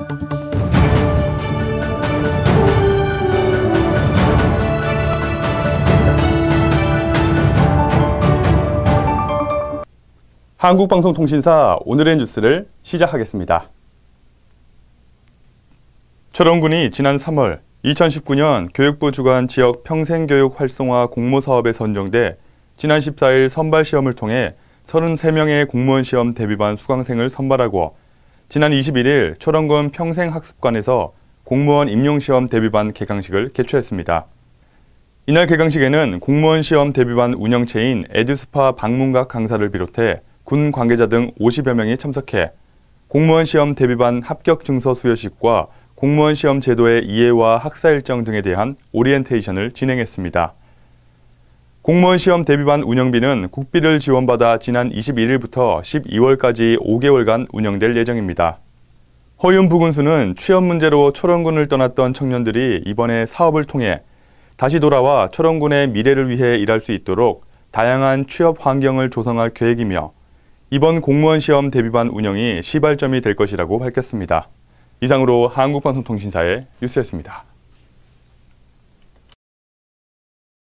한국방송통신사 오늘의 뉴스를 시작하겠습니다. 철원군이 지난 3월 2019년 교육부 주관 지역 평생교육 활성화 공모사업에 선정돼 지난 14일 선발시험을 통해 33명의 공무원 시험 대비반 수강생을 선발하고 지난 21일 철원군 평생학습관에서 공무원 임용시험 대비반 개강식을 개최했습니다. 이날 개강식에는 공무원 시험 대비반 운영체인 에듀스파 박문각 강사를 비롯해 군 관계자 등 50여 명이 참석해 공무원 시험 대비반 합격 증서 수여식과 공무원 시험 제도의 이해와 학사 일정 등에 대한 오리엔테이션을 진행했습니다. 공무원 시험 대비반 운영비는 국비를 지원받아 지난 21일부터 12월까지 5개월간 운영될 예정입니다. 허윤 부군수는 취업 문제로 철원군을 떠났던 청년들이 이번에 사업을 통해 다시 돌아와 철원군의 미래를 위해 일할 수 있도록 다양한 취업 환경을 조성할 계획이며 이번 공무원 시험 대비반 운영이 시발점이 될 것이라고 밝혔습니다. 이상으로 한국방송통신사의 뉴스였습니다.